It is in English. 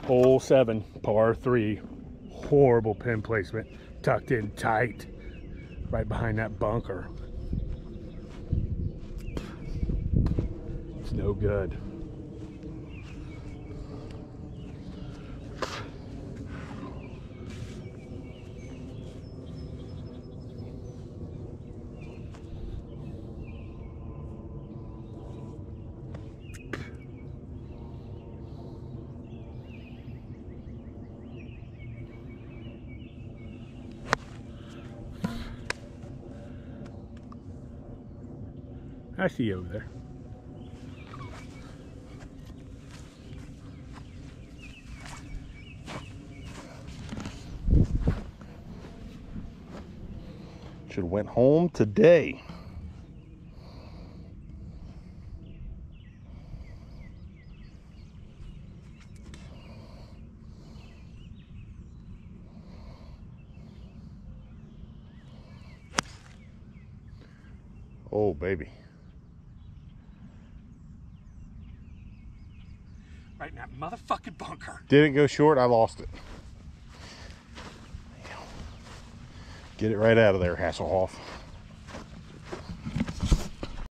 Hole 7, par 3. Horrible pin placement. Tucked in tight. Right behind that bunker. It's no good. I see you over there. Should have went home today. Oh, baby. Right in that motherfucking bunker. Didn't go short, I lost it. Get it right out of there, Hasselhoff.